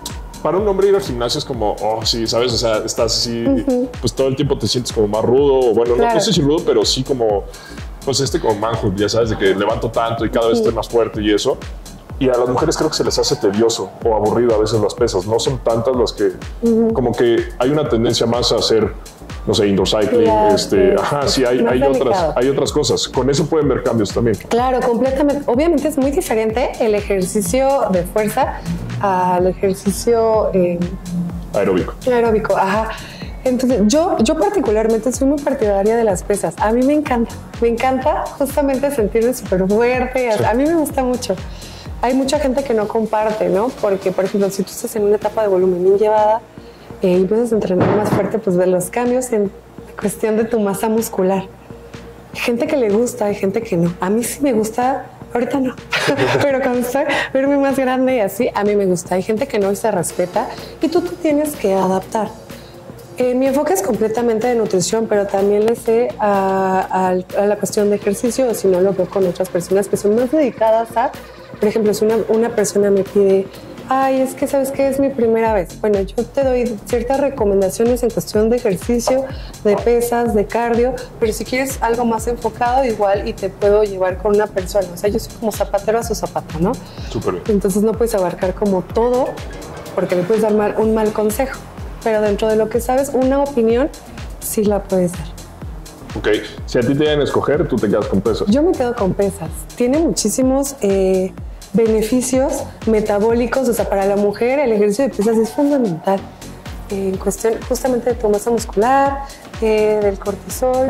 para un hombre ir al gimnasio es como, oh, sí, ¿sabes? O sea, estás así, pues todo el tiempo te sientes como más rudo, o bueno, no sé si rudo, pero sí como, pues como manhood, ya sabes, de que levanto tanto y cada vez estoy más fuerte y eso. Y a las mujeres creo que se les hace tedioso o aburrido a veces las pesas. No son tantas las que, como que hay una tendencia más a hacer, no sé, indoor cycling. Sí, hay otras cosas. Con eso pueden ver cambios también. Claro, completamente. Obviamente es muy diferente el ejercicio de fuerza al ejercicio aeróbico. Aeróbico, ajá. Entonces, yo particularmente soy muy partidaria de las pesas. A mí me encanta justamente sentirme súper fuerte. Sí. A mí me gusta mucho. Hay mucha gente que no comparte, ¿no? Porque, por ejemplo, si tú estás en una etapa de volumen bien llevada y empiezas a entrenar más fuerte, pues ves los cambios en cuestión de tu masa muscular. Hay gente que le gusta, hay gente que no. A mí sí me gusta, ahorita no, pero cuando estoy verme más grande y así, a mí me gusta. Hay gente que no y se respeta y tú te tienes que adaptar. Mi enfoque es completamente de nutrición, pero también le sé a la cuestión de ejercicio, o si no lo veo con otras personas que son más dedicadas a... Por ejemplo, si una persona me pide, ay, es que ¿sabes qué? Es mi primera vez. Bueno, yo te doy ciertas recomendaciones en cuestión de ejercicio, de pesas, de cardio, pero si quieres algo más enfocado, igual y te puedo llevar con una persona. O sea, yo soy como zapatero a su zapato, ¿no? Súper bien. Entonces no puedes abarcar como todo, porque le puedes dar un mal consejo. Pero dentro de lo que sabes, una opinión sí la puedes dar. Ok, si a ti te deben escoger, tú te quedas con pesas. Yo me quedo con pesas. Tiene muchísimos beneficios metabólicos. O sea, para la mujer el ejercicio de pesas es fundamental. En cuestión justamente de tu masa muscular, del cortisol,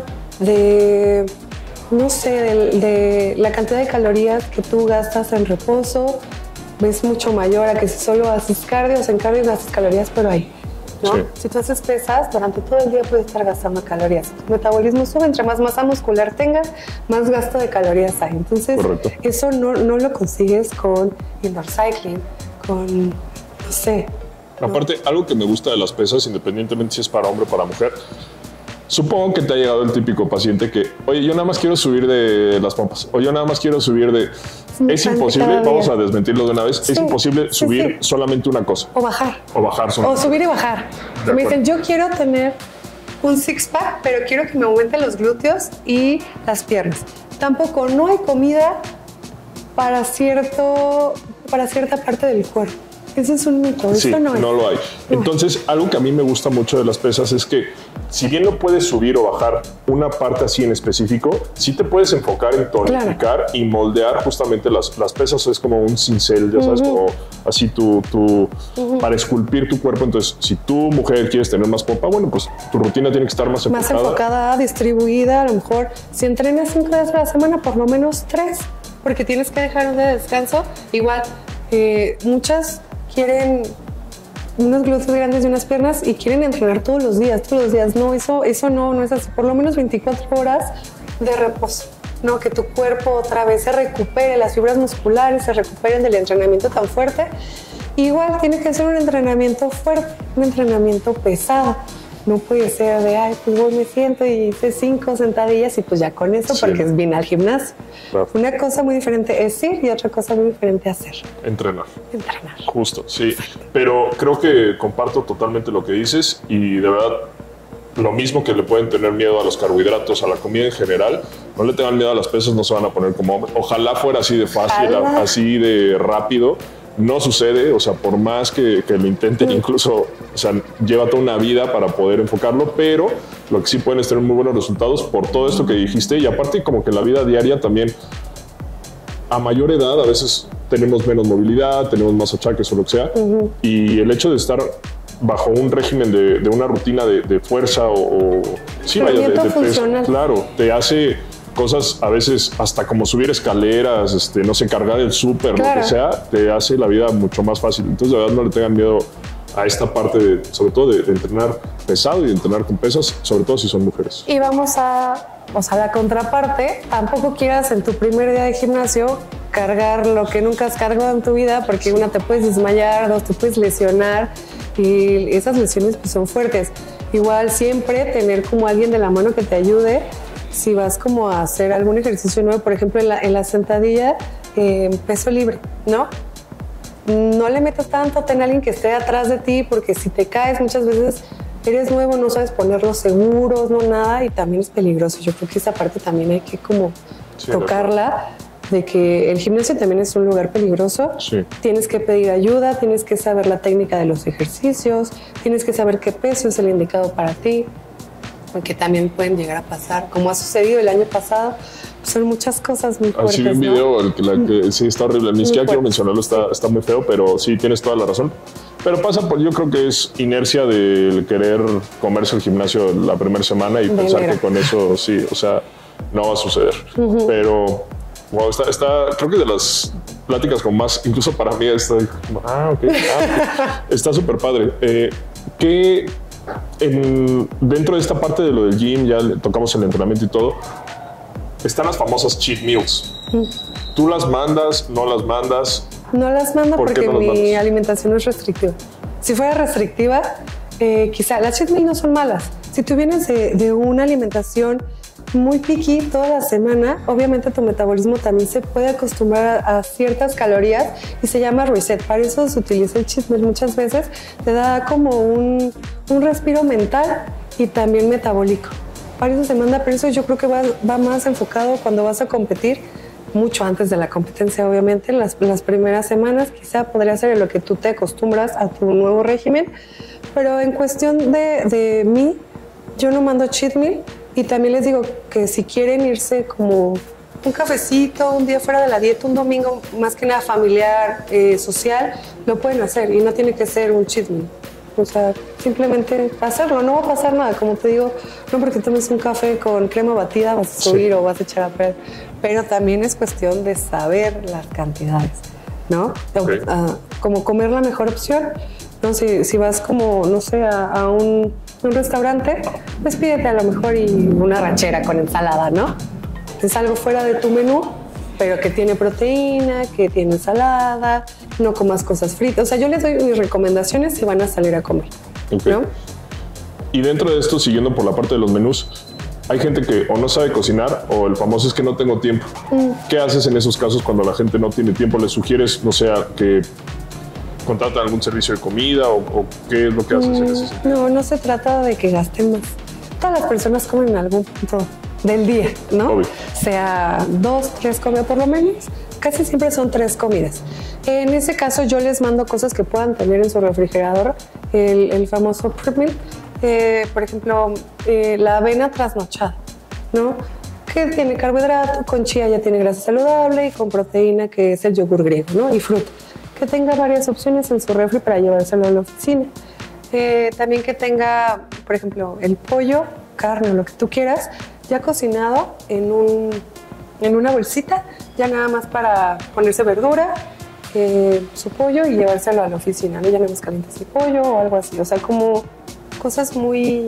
no sé, de la cantidad de calorías que tú gastas en reposo. Es mucho mayor a que si solo haces cardio. O sea, en cardio gastas calorías, pero ahí. ¿no? Sí. Si tú haces pesas, durante todo el día puedes estar gastando calorías. Tu metabolismo sube, entre más masa muscular tengas, más gasto de calorías hay. Entonces, correcto, eso no lo consigues con indoor cycling, con, no sé. Aparte, algo que me gusta de las pesas, independientemente si es para hombre o para mujer, supongo que te ha llegado el típico paciente que, oye, yo nada más quiero subir de las pompas, o yo nada más quiero subir de... Es imposible, vamos a desmentirlo de una vez, es imposible subir solamente una cosa. O bajar. O bajar. O subir y bajar. Me dicen, yo quiero tener un six-pack, pero quiero que me aumenten los glúteos y las piernas. Tampoco, no hay comida para cierta parte del cuerpo. Eso es un mito, sí, eso no es. No lo hay. Entonces, algo que a mí me gusta mucho de las pesas es que si bien no puedes subir o bajar una parte así en específico, sí te puedes enfocar en tonificar, claro, y moldear justamente las pesas. Es como un cincel, ya sabes, como así para esculpir tu cuerpo. Entonces, si tú, mujer, quieres tener más pompa, bueno, pues tu rutina tiene que estar más enfocada. Más enfocada, distribuida. A lo mejor, si entrenas 5 veces a la semana, por lo menos 3, porque tienes que dejar un día de descanso. Igual, muchas quieren unos glúteos grandes y unas piernas y quieren entrenar todos los días. No, eso no es así. Por lo menos 24 horas de reposo, ¿no? Que tu cuerpo otra vez se recupere, las fibras musculares se recuperen del entrenamiento tan fuerte. Igual tiene que ser un entrenamiento fuerte, un entrenamiento pesado. No puede ser de, ay, pues voy, me siento y hice 5 sentadillas y pues ya con eso, sí, porque es bien al gimnasio. Claro. Una cosa muy diferente es ir y otra cosa muy diferente hacer. Entrenar. Justo, sí. Pero creo que comparto totalmente lo que dices y de verdad, lo mismo que le pueden tener miedo a los carbohidratos, a la comida en general, no le tengan miedo a las pesas, no se van a poner como hombres. Ojalá fuera así de fácil, así de rápido. No sucede, o sea, por más que lo intenten, incluso, o sea, lleva toda una vida para poder enfocarlo, pero lo que sí pueden es tener muy buenos resultados por todo esto que dijiste. Y aparte, como que en la vida diaria también, a mayor edad, a veces tenemos menos movilidad, tenemos más achaques o lo que sea, y el hecho de estar bajo un régimen de una rutina de fuerza sí, vaya, de peso, claro, te hace cosas a veces hasta como subir escaleras, no sé, cargar el súper, claro, lo que sea, te hace la vida mucho más fácil. Entonces, de verdad, no le tengan miedo a esta parte, sobre todo de entrenar pesado y de entrenar con pesas, sobre todo si son mujeres. Y vamos la contraparte, tampoco quieras en tu primer día de gimnasio cargar lo que nunca has cargado en tu vida, porque una, te puedes desmayar, 2, te puedes lesionar, y esas lesiones pues son fuertes. Igual siempre tener como alguien de la mano que te ayude. Si vas como a hacer algún ejercicio nuevo, por ejemplo, en la sentadilla, peso libre, ¿no? no le metas tanto, ten a alguien que esté atrás de ti, porque si te caes muchas veces eres nuevo, no sabes poner los seguros, no nada, y también es peligroso. Yo creo que esa parte también hay que como tocarla, de que el gimnasio también es un lugar peligroso. Sí. Tienes que pedir ayuda, tienes que saber la técnica de los ejercicios, tienes que saber qué peso es el indicado para ti, porque también pueden llegar a pasar, como ha sucedido el año pasado. Son muchas cosas muy fuertes. Así vi un video, que sí está horrible. Ni siquiera quiero mencionarlo, está muy feo, pero sí, tienes toda la razón. Pero pasa por, yo creo que es inercia del querer comerse el gimnasio la primera semana y pensar que con eso sí, o sea, no va a suceder. Pero, wow, creo que de las pláticas con más, incluso para mí, está súper padre. ¿Qué dentro de esta parte de lo del gym, ya tocamos el entrenamiento y todo, están las famosas cheat meals? ¿Tú las mandas, no las mandas? No las mando porque no mi alimentación no es restrictiva. Si fuera restrictiva, quizá las cheat meals no son malas. Si tú vienes de una alimentación muy picky toda la semana, obviamente tu metabolismo también se puede acostumbrar a ciertas calorías y se llama reset. Para eso se utiliza el cheat meal muchas veces. Te da como un respiro mental y también metabólico. Para eso se manda, pero eso yo creo que va más enfocado cuando vas a competir, mucho antes de la competencia, obviamente. En las primeras semanas quizá podría ser en lo que tú te acostumbras a tu nuevo régimen, pero en cuestión de mí, yo no mando cheat meal. Y también les digo que si quieren irse como un cafecito, un día fuera de la dieta, un domingo más que nada familiar, social, lo pueden hacer y no tiene que ser un cheat meal. O sea, simplemente hacerlo, no va a pasar nada. Como te digo, no porque tomes un café con crema batida vas a subir o vas a echar a perder. Pero también es cuestión de saber las cantidades, ¿no? Okay. Como comer la mejor opción. No, si vas como, no sé, a un restaurante, pues pídete a lo mejor una ranchera con ensalada, ¿no? Es algo fuera de tu menú, pero que tiene proteína, que tiene ensalada, no comas cosas fritas. O sea, yo les doy mis recomendaciones si van a salir a comer, ¿no? Y dentro de esto, siguiendo por la parte de los menús, hay gente que o no sabe cocinar o el famoso es que no tengo tiempo. ¿Qué haces en esos casos cuando la gente no tiene tiempo? ¿Les sugieres, no sé, que contratan algún servicio de comida o qué es lo que haces en ese sentido? No se trata de que gasten más. Todas las personas comen en algún punto del día, ¿no? Obvio. Sea 2, 3 comidas por lo menos. Casi siempre son 3 comidas. En ese caso yo les mando cosas que puedan tener en su refrigerador, el famoso prep meal. Por ejemplo, la avena trasnochada, ¿no? Que tiene carbohidrato, con chía ya tiene grasa saludable y con proteína, que es el yogur griego, ¿no? Y fruta. Que tenga varias opciones en su refri para llevárselo a la oficina. También que tenga, por ejemplo, el pollo, carne o lo que tú quieras, ya cocinado en una bolsita, ya nada más para ponerse verdura, su pollo y llevárselo a la oficina, ¿no? Ya nada más calientas el pollo o algo así. O sea, como cosas muy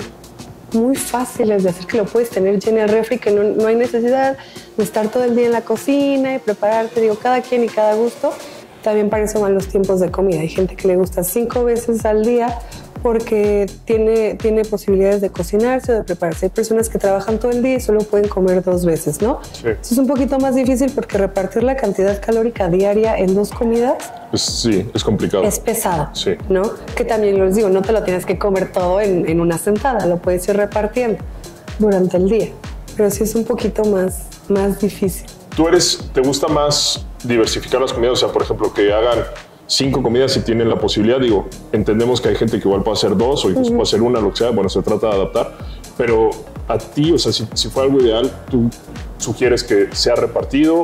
fáciles de hacer, que lo puedes tener ya en el refri, que no hay necesidad de estar todo el día en la cocina y prepararte. Digo, cada quien y cada gusto. También para eso van los tiempos de comida. Hay gente que le gusta 5 veces al día porque tiene posibilidades de cocinarse o de prepararse. Hay personas que trabajan todo el día y solo pueden comer 2 veces, ¿no? Sí. Eso es un poquito más difícil porque repartir la cantidad calórica diaria en 2 comidas sí, es complicado. Es pesado, sí, ¿no? Que también les digo, no te lo tienes que comer todo en una sentada, lo puedes ir repartiendo durante el día. Pero sí es un poquito más difícil. ¿Te gusta más diversificar las comidas? O sea, por ejemplo, que hagan 5 comidas si tienen la posibilidad. Digo, entendemos que hay gente que igual puede hacer 2 o incluso puede hacer 1, lo que sea. Bueno, se trata de adaptar. Pero a ti, o sea, si fuera algo ideal, ¿tú sugieres que sea repartido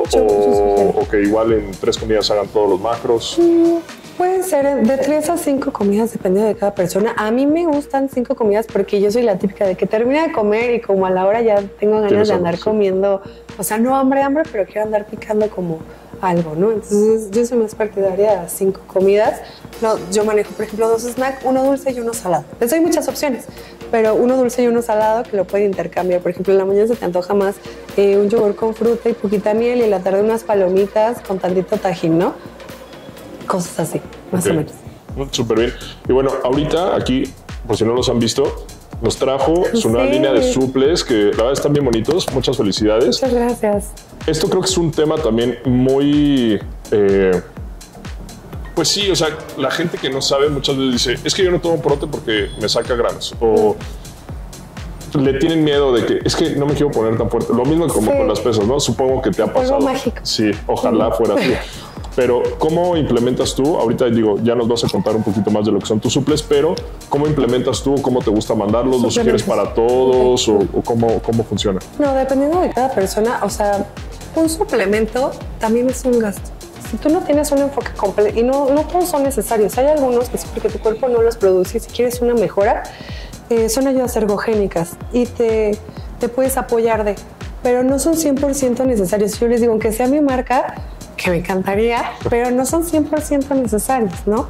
o que igual en 3 comidas hagan todos los macros? Pueden ser de 3 a 5 comidas, dependiendo de cada persona. A mí me gustan 5 comidas porque yo soy la típica de que termina de comer y como a la hora ya tengo ganas de andar comiendo. O sea, no hambre, pero quiero andar picando como algo, ¿no? Entonces yo soy más partidaria de 5 comidas. No, yo manejo, por ejemplo, 2 snacks, 1 dulce y 1 salado. Les doy muchas opciones, pero 1 dulce y 1 salado que lo pueden intercambiar. Por ejemplo, en la mañana se te antoja más un yogur con fruta y poquita miel, y en la tarde unas palomitas con tantito tajín, ¿no? Cosas así, más o menos. Súper bien. Y bueno, ahorita aquí, por si no los han visto, nos trajo su nueva línea de suples que la verdad están bien bonitos. Muchas felicidades. Muchas gracias. Esto creo que es un tema también muy Pues sí, o sea, la gente que no sabe muchas veces dice, es que yo no tomo prote porque me saca granos. O le tienen miedo de que, es que no me quiero poner tan fuerte. Lo mismo como con las pesas, ¿no? Supongo que te ha pasado. Algo mágico. Sí, ojalá fuera así. Pero, ¿cómo implementas tú? Ahorita digo, ya nos vas a contar un poquito más de lo que son tus suples, pero ¿cómo implementas tú? ¿Cómo te gusta mandarlos? ¿Los quieres para todos? ¿O cómo funciona? No, dependiendo de cada persona, o sea, un suplemento también es un gasto. Si tú no tienes un enfoque completo, y no todos son necesarios, hay algunos que sí, porque tu cuerpo no los produce y si quieres una mejora, son ayudas ergogénicas y te puedes apoyar de, pero no son 100% necesarios. Yo les digo, aunque sea mi marca, que me encantaría, pero no son 100% necesarios, ¿no?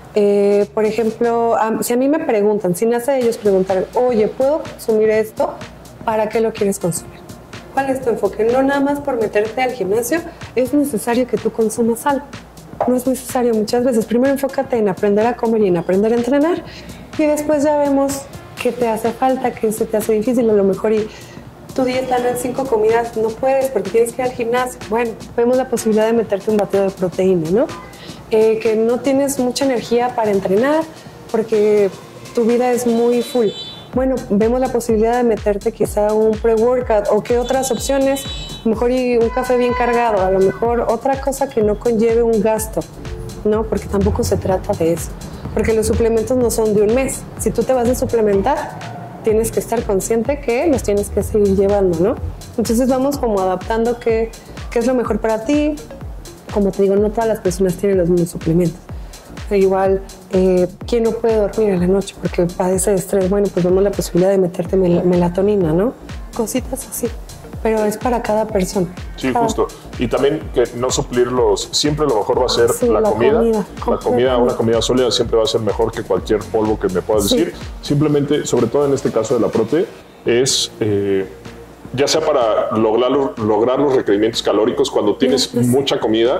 Por ejemplo, si a mí me preguntan, si nace de ellos preguntar, oye, ¿puedo consumir esto? ¿Para qué lo quieres consumir? ¿Cuál es tu enfoque? No nada más por meterte al gimnasio es necesario que tú consumas algo. No es necesario muchas veces. Primero enfócate en aprender a comer y en aprender a entrenar y después ya vemos qué te hace falta, qué se te hace difícil a lo mejor y tu dieta no es 5 comidas, no puedes porque tienes que ir al gimnasio. Bueno, vemos la posibilidad de meterte un batido de proteína, ¿no? Que no tienes mucha energía para entrenar porque tu vida es muy full. Bueno, vemos la posibilidad de meterte quizá un pre-workout o qué otras opciones, a lo mejor y un café bien cargado, a lo mejor otra cosa que no conlleve un gasto, ¿no? Porque tampoco se trata de eso, porque los suplementos no son de un mes. Si tú te vas a suplementar, tienes que estar consciente que los tienes que seguir llevando, ¿no? Entonces vamos como adaptando qué es lo mejor para ti. Como te digo, no todas las personas tienen los mismos suplementos. Igual, ¿quién no puede dormir en la noche porque padece de estrés? Bueno, pues vemos la posibilidad de meterte melatonina, ¿no? Cositas así, pero es para cada persona. Sí, justo. Y también que no suplirlos, siempre lo mejor va a ser la comida. La comida, una comida sólida siempre va a ser mejor que cualquier polvo que me puedas decir. Simplemente, sobre todo en este caso de la prote, es... ya sea para lograr los requerimientos calóricos cuando tienes mucha comida,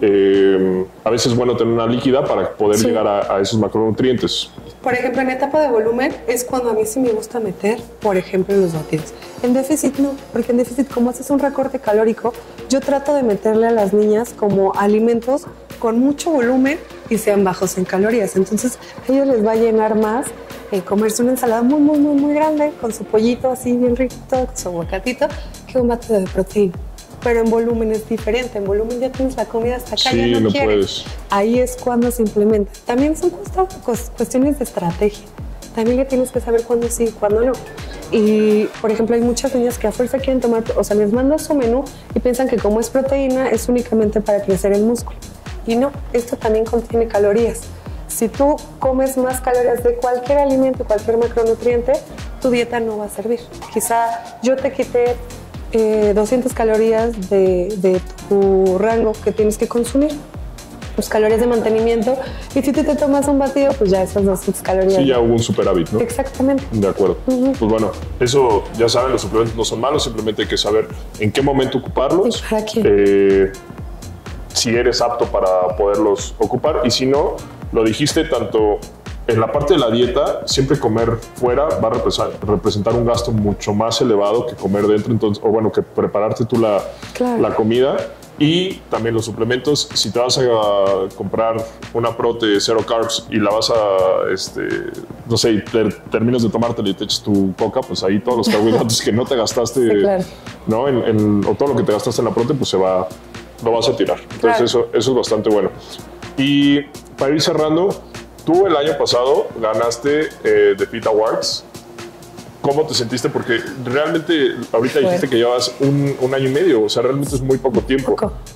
a veces es bueno tener una líquida para poder llegar a esos macronutrientes. Por ejemplo, en etapa de volumen es cuando a mí sí me gusta meter, por ejemplo, los batidos. En déficit no, porque en déficit como haces un recorte calórico, yo trato de meterle a las niñas como alimentos con mucho volumen y sean bajos en calorías. Entonces, a ellos les va a llenar más comerse una ensalada muy grande con su pollito así bien rico, con su aguacatito, que un batido de proteína. Pero en volumen es diferente. En volumen ya tienes la comida hasta acá, ya no quieres. Puedes. Ahí es cuando se implementa. También son cuestiones de estrategia. También le tienes que saber cuándo sí y cuándo no. Y, por ejemplo, hay muchas niñas que a fuerza quieren tomar, o sea, les mando su menú y piensan que como es proteína es únicamente para crecer el músculo. Y no, esto también contiene calorías. Si tú comes más calorías de cualquier alimento, cualquier macronutriente, tu dieta no va a servir. Quizá yo te quité 200 calorías de tu rango que tienes que consumir, tus calorías de mantenimiento, y si tú te tomas un batido, pues ya esas 200 calorías. Sí, ya hubo un superávit, ¿no? Exactamente. De acuerdo. Pues bueno, eso ya saben, los suplementos no son malos, simplemente hay que saber en qué momento ocuparlos. ¿Para qué? Si eres apto para poderlos ocupar, y si no, lo dijiste, tanto en la parte de la dieta, siempre comer fuera va a representar un gasto mucho más elevado que comer dentro, entonces, o bueno, que prepararte tú la comida. Y también los suplementos, si te vas a comprar una prote cero carbs y la vas a, no sé, y terminas de tomártela y te echas tu coca, pues ahí todos los carbohidratos que no te gastaste, ¿no? O todo lo que te gastaste en la prote, pues lo vas a tirar. Entonces eso es bastante bueno. Y para ir cerrando, tú el año pasado ganaste The Fit Awards. ¿Cómo te sentiste? Porque realmente ahorita dijiste que llevas un año y medio, o sea, realmente es muy poco tiempo.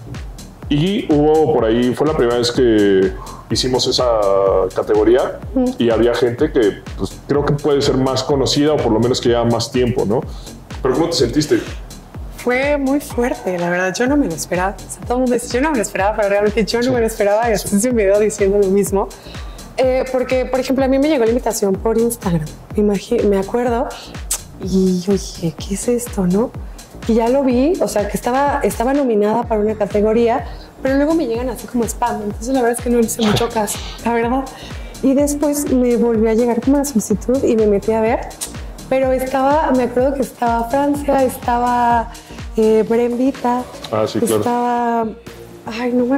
Y hubo por ahí, fue la primera vez que hicimos esa categoría y había gente que pues, creo que puede ser más conocida o por lo menos que lleva más tiempo, ¿no? Pero ¿cómo te sentiste? Fue muy fuerte, la verdad, yo no me lo esperaba. O sea, todo el mundo dice, yo no me lo esperaba, pero realmente yo no me lo esperaba y hasta hice un video diciendo lo mismo. Porque, por ejemplo, a mí me llegó la invitación por Instagram, me acuerdo, y yo dije, ¿qué es esto, no? Y ya lo vi, o sea, que estaba nominada para una categoría, pero luego me llegan así como spam, entonces la verdad es que no le hice mucho caso, la verdad. Y después me volvió a llegar como una solicitud y me metí a ver, pero me acuerdo que estaba Francia, estaba Brembita, sí, claro. estaba, ay, no me acuerdo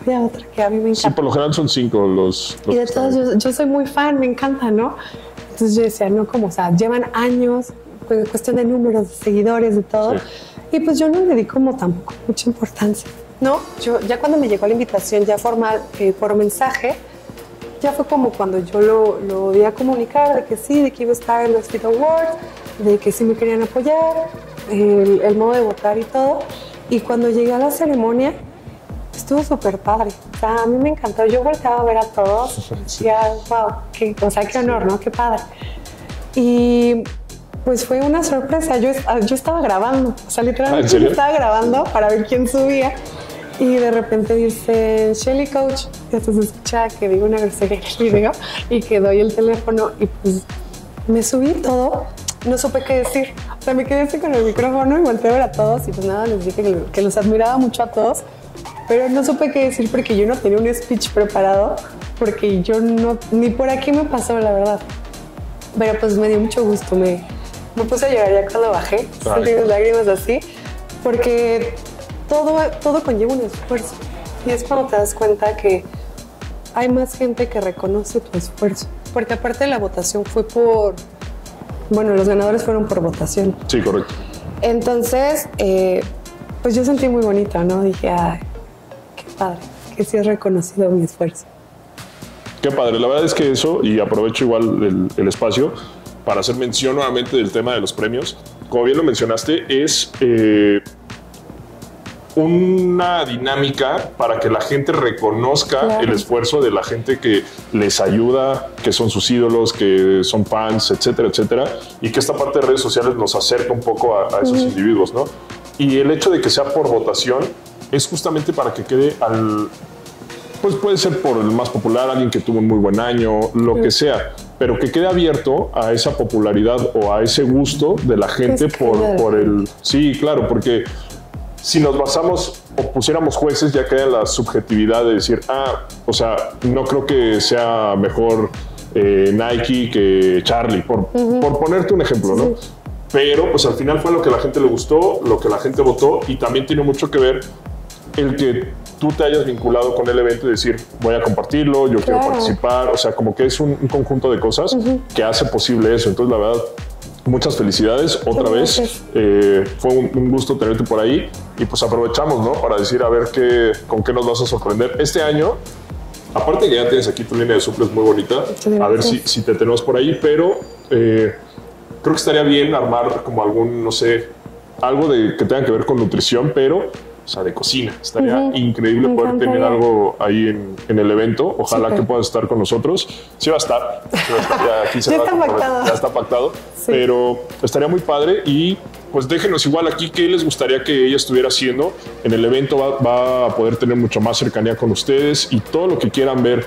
había otra que a mí me encanta. Sí, por lo general son 5 los y de todos, yo soy muy fan, me encanta, ¿no? Entonces yo decía, no, como, o sea, llevan años, pues, cuestión de números, de seguidores, de todo. Sí. Y pues yo no le di como tampoco mucha importancia, ¿no? Yo, ya cuando me llegó la invitación ya formal por mensaje, ya fue como cuando yo lo di a comunicar de que sí, de que iba a estar en los Fit Awards, de que sí me querían apoyar, el modo de votar y todo. Y cuando llegué a la ceremonia, estuvo súper padre. O sea, a mí me encantó. Yo volteaba a ver a todos y decía, wow, qué honor, ¿no? Qué padre. Y pues fue una sorpresa. Yo estaba grabando. O sea, literalmente yo estaba grabando para ver quién subía. Y de repente dice Shelly Coach. Y entonces escucha que digo una grosería en el video y que doy el teléfono. Y pues me subí todo. No supe qué decir. O sea, me quedé así con el micrófono y volteé a ver a todos. Y pues nada, les dije que los admiraba mucho a todos. Pero no supe qué decir porque yo no tenía un speech preparado, porque yo no, ni por aquí me pasó, la verdad. Pero pues me dio mucho gusto, me puse a llorar ya cuando bajé, sentí mis lágrimas así, porque todo conlleva un esfuerzo. Y es cuando te das cuenta que hay más gente que reconoce tu esfuerzo. Porque aparte la votación fue bueno, los ganadores fueron por votación. Sí, correcto. Entonces, pues yo sentí muy bonita, ¿no? Dije, ay, padre, que sí has reconocido mi esfuerzo. Qué padre, la verdad es que eso, y aprovecho igual el espacio para hacer mención nuevamente del tema de los premios. Como bien lo mencionaste, es una dinámica para que la gente reconozca el esfuerzo de la gente que les ayuda, que son sus ídolos, que son fans, etcétera, etcétera, y que esta parte de redes sociales nos acerca un poco a esos individuos, ¿no? Y el hecho de que sea por votación es justamente para que quede pues puede ser por el más popular, alguien que tuvo un muy buen año, lo que sea, pero que quede abierto a esa popularidad o a ese gusto de la gente por el... Sí, claro, porque si nos basamos o pusiéramos jueces, ya queda la subjetividad de decir, o sea, no creo que sea mejor Nike que Charlie, por ponerte un ejemplo, ¿no? Sí. Pero pues al final fue lo que a la gente le gustó, lo que la gente votó, y también tiene mucho que ver el que tú te hayas vinculado con el evento y decir, voy a compartirlo, yo quiero participar, o sea, como que es un conjunto de cosas que hace posible eso. Entonces, la verdad, muchas felicidades otra vez. Fue un gusto tenerte por ahí y pues aprovechamos, ¿no? Para decir, a ver con qué nos vas a sorprender. Este año, aparte que ya tienes aquí tu línea de suples muy bonita, a ver si te tenemos por ahí, pero creo que estaría bien armar como algún, no sé, algo que tenga que ver con nutrición, pero o sea, de cocina. Estaría increíble poder tener algo ahí en el evento. Ojalá que puedas estar con nosotros. Sí va a estar. Ya, aquí ya está pactado. Sí. Pero estaría muy padre y pues déjenos igual aquí qué les gustaría que ella estuviera haciendo. En el evento va a poder tener mucho más cercanía con ustedes y todo lo que quieran ver,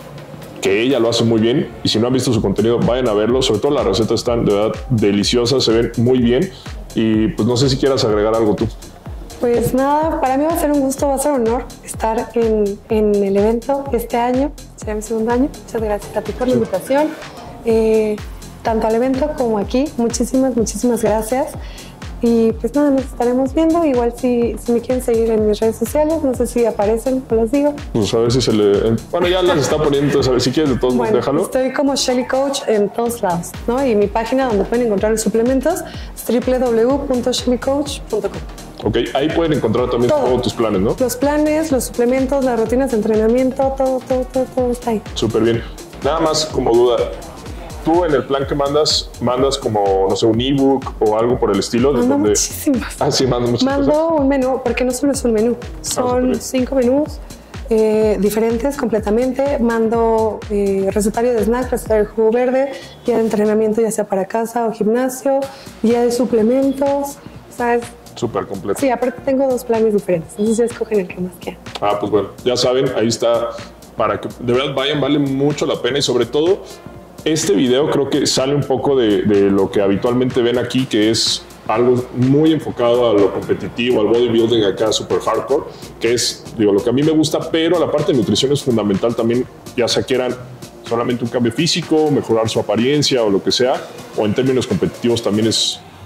que ella lo hace muy bien. Y si no han visto su contenido, vayan a verlo. Sobre todo las recetas están de verdad deliciosas, se ven muy bien. Y pues no sé si quieras agregar algo tú. Pues nada, para mí va a ser un gusto, va a ser un honor estar en el evento este año, será mi segundo año. Muchas gracias a ti por la invitación, tanto al evento como aquí. Muchísimas gracias. Y pues nada, nos estaremos viendo. Igual si me quieren seguir en mis redes sociales, no sé si aparecen, pues los digo. Pues a ver si se le... Bueno, ya las está poniendo, entonces a ver si quieres de todos modos, déjalo. Estoy como Shelly Coach en todos lados, ¿no? Y mi página donde pueden encontrar los suplementos es www.shellycoach.com. Ok, ahí pueden encontrar también todos tus planes, ¿no? Los planes, los suplementos, las rutinas de entrenamiento, todo está ahí. Súper bien. Nada más como duda, ¿tú en el plan que mandas como, no sé, un ebook o algo por el estilo? Mando muchísimas. Sí, mando muchas cosas. Mando un menú, porque no solo es un menú, son 5 menús diferentes completamente. Mando recetario de snack, recetario de jugo verde, guía de entrenamiento ya sea para casa o gimnasio, guía de suplementos, ¿sabes? Súper completo. Sí, aparte tengo 2 planes diferentes, entonces ya escogen el que más quieran. Pues bueno, ya saben, ahí está, para que de verdad vayan, vale mucho la pena. Y sobre todo, este video creo que sale un poco de lo que habitualmente ven aquí, que es algo muy enfocado a lo competitivo, al bodybuilding acá super hardcore, que es, lo que a mí me gusta, pero la parte de nutrición es fundamental también, ya sea quieran solamente un cambio físico, mejorar su apariencia o lo que sea, o en términos competitivos también es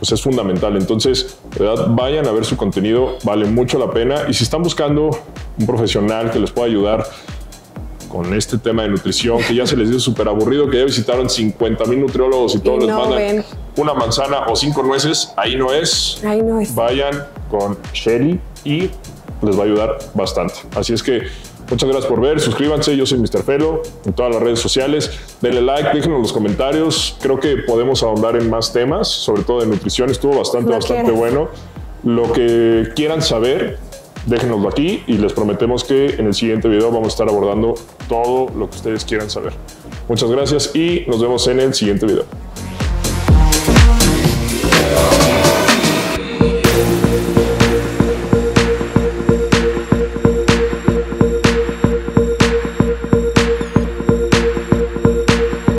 pues es fundamental. Entonces, de verdad, vayan a ver su contenido, vale mucho la pena. Y si están buscando un profesional que les pueda ayudar con este tema de nutrición, que ya se les hizo súper aburrido, que ya visitaron 50,000 nutriólogos y todos les mandan una manzana o 5 nueces, ahí no es. Ahí no es. Vayan con Shelly y les va a ayudar bastante. Así es que muchas gracias por ver, suscríbanse, yo soy Mr. Felo en todas las redes sociales, denle like, déjenos en los comentarios, creo que podemos ahondar en más temas, sobre todo de nutrición, estuvo bastante bueno. Lo que quieran saber, déjenoslo aquí y les prometemos que en el siguiente video vamos a estar abordando todo lo que ustedes quieran saber. Muchas gracias y nos vemos en el siguiente video.